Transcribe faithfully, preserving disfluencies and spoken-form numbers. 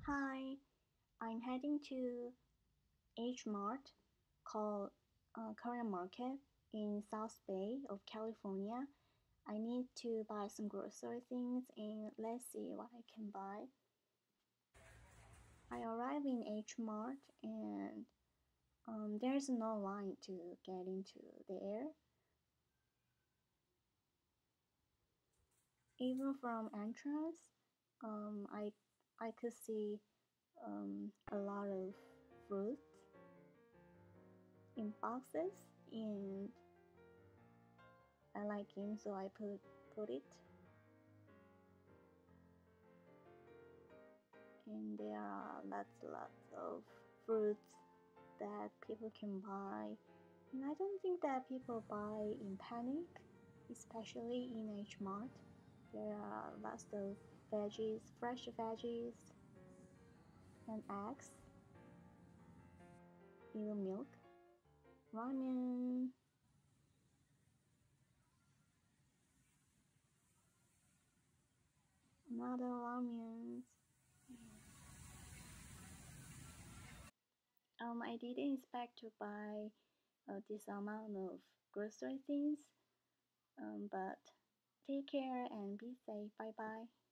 Hi, I'm heading to H-Mart called uh, Korean Market in South Bay of California. I need to buy some grocery things and let's see what I can buy. I arrive in H-Mart and um, there's no line to get into there. Even from entrance, um, I I could see um, a lot of fruit in boxes, and I like it, so I put put it. And there are lots lots of fruits that people can buy. And I don't think that people buy in panic, especially in H Mart. There are lots of veggies, fresh veggies, and eggs, even milk, ramen, another ramen. Um, I didn't expect to buy uh, this amount of grocery things, um, but take care and be safe. Bye bye.